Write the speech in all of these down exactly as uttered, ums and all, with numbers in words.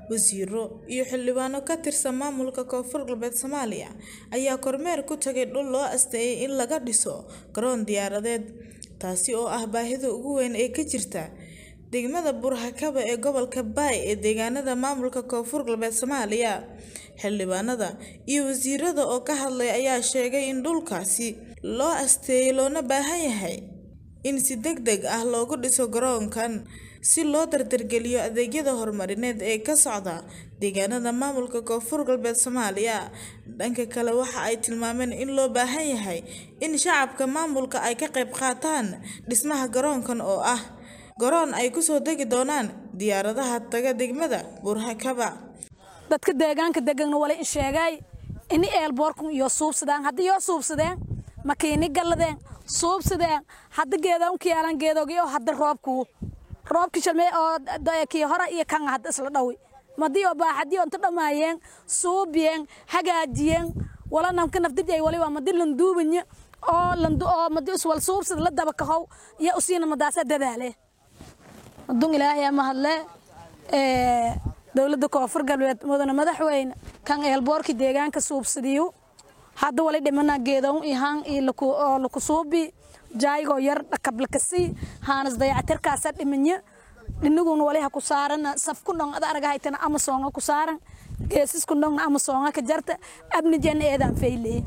wasiiro iyo xildhibaano ka tirsan maamulka Koonfur Galbeed Soomaaliya ayaa kormeer ku tagay dhul loo asteeyay in laga dhiso garoon diyaaradeed taasi oo ah baahida ugu weyn ee ka jirta degmada Burhakaba ee gobolka Baay ee deegaanada maamulka Koonfur Galbeed Soomaaliya. xildhibaanada iyo wasiirada oo ka hadlay ayaa sheegay in dhulkaasi loo asteeyay loona baahan yahay in si degdeg ah loogu dhiso garoonkan si loo dardargeliyo adeegyada horumarineed ee ka socda deegaanada maamulka Koonfur Galbeed Soomaaliya. dhanka kale waxa ay tilmaameen in loo baahan yahay in shacabka maamulka ay ka qayb qaataan dhismaha garoonkan oo ah garoon ay ku soo degi doonaan diyaaradaha taga degmada Burhakaba. dadka deegaanka degan wala in sheegay in eelboorku iyo suubsadaan hadii iyo suubsadeen makiini galadeen suubsadeen hadda geedoon kiyaalan geedoogiyo hadda roobku roobki shalmay oo dayakii hore iyo kan hadda isla dhawi madiyo baaxadiyo inta dhamaayeen suubiyeen hagaajiyeen wala namka nafdijay wali waa madi landuubanya oo landu oo madi iswal suubsad la daba kahow iyo usiina madaasa dadaale adduun ilaahay ma hadle ee dawladda Koonfur Galbeed mudane madaxweyne kan eelboorki deegaanka suubsadiyo hadda wali dhimana geedoon ihaan iyo laku oo laku suubi jaygo yar dhakablakasi haanas dayacatirkaas dhimanya dhiniguna wali ha ku saaran saf ku dhon araga haytana ama soonga ku saaran geesis ku dhon ama soonga ka jarta abni jeen eedan feylay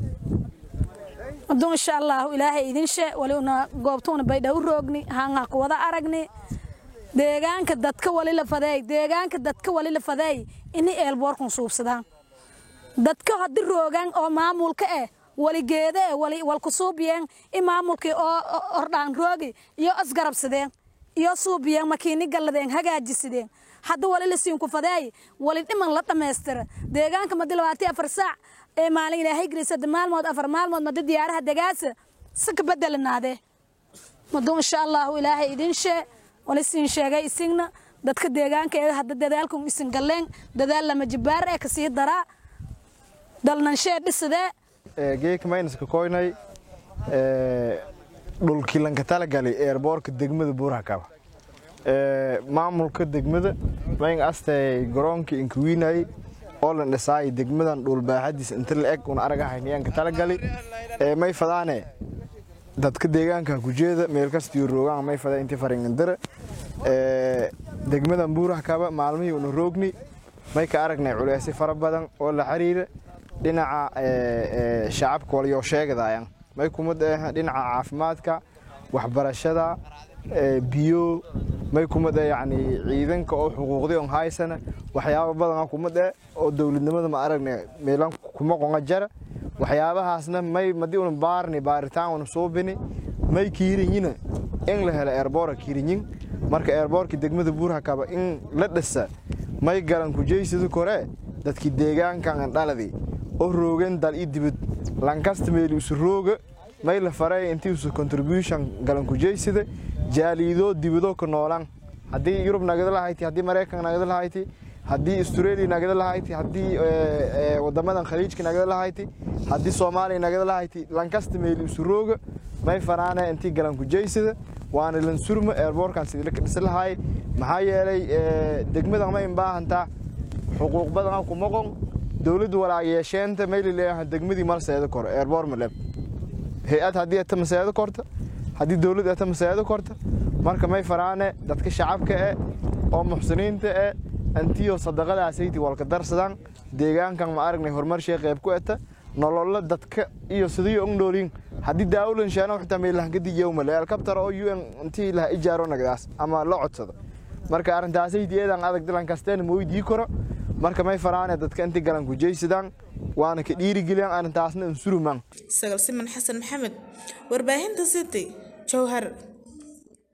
adduun insha Allah ilaahay idin shee wali una goobtoona bay dhaw roogni haanga ku wada aragni deegaanka dadka wali la faday deegaanka dadka wali la faday in eelboorku suubsadaan dadka hadii roogan oo maamulka ah wali geede wali wal ku suubiyeen in maamulka oo ordaan roogi iyo asgarabsadeen iyo suubiyeen makiini galadeen hagaajisideen hadda wali la siin ku faday wali dhiman la dhameystir deegaanka madi labaatan iyo afar saac ee maalin ilaahay grisad maalmood afar maalmood madi diyaaraha dagaas saka bedelnaade madu insha Allah ilaahay idin shee wali siin sheegay isina dadka deegaanka ee hadda dadaalku isin galeen dadaal lama jibaar ee ka sii dara dalnan shee dhisade ee geek maynas ka koynay ee dhulkii lanka tala galay airportka degmada Burhakaba ee maamulka degmada mayn astay garoonka inkwinay oo la dhisay degmadan dhul baaxadiis inta la eg una araga haynayaan ka tala galay ee may fadaane dadka deegaanka ku jeeda meel kasta iyo roogan may faday intii faringandara ee degmada Burhakaba maalmihii uu roogni may ka aragnay culeys fara badan oo la xiriira dhinaca ee shacabka waliyo sheegadaayaan may kuma dhahay dhinaca caafimaadka waxbarashada ee biyo may kuma dhahay yaani ciidanka oo xuquuqdii on haysana waxyaabo badan kuma dhahay oo dawladnimada ma aragnay meelan kuma qonga jara waxyaabahaasna may madi una baarni baaritaan una soo bini may kiirinyina in la helo airport kiirinyin marka airportka degmada Burhakaba in la dhisa may garan ku jeeysido kore dadki deegaankan dhaladii oo roogan dal idibad lankasta meel isu rooga may la faray intii isu contribution galan ku jeeysida jaalido dibado ka noolan hadii Yurub nagada lahayti hadii Mareykan nagada lahayti hadii Australia nagada lahayti hadii wadamadan khaliijka nagada lahayti hadii Soomaaliya nagada lahayti lankasta meel isu rooga may faraana intii galan ku jeeysida waana lan surma airportkan sidii la dhis lahaay maxaa yeelay degmada ma in baahanta xuquuq badan ku maqon dawladdu walaal yeesheenta meel leeyahay degmadii marseeda kor airport ma leb hay'ad hadii ay tamseeda korta hadii dawladdu ay tamseeda korta marka may faraana dadka shacabka ee oo muxsiniinta ee antiyo sadaqadaasaydi walka darsadaan deegaankan ma aragnay horumar shay qayb ku eta nolol dadka iyo sidii uu noolin hadii dawladan shaano xitaa meel lahan kadib yawma la helicopter oo U N intii la ijaaro nagadaas ama la codsado marka arintaasaydi eedan adag dilan kasteen ma weydii karo marka may faraana dadka intii galan ku jeeysadaan waana ka dhiiri geliyaan arintaasna in suruman sagal siman xasan maxamed warbaahinta city jawhar.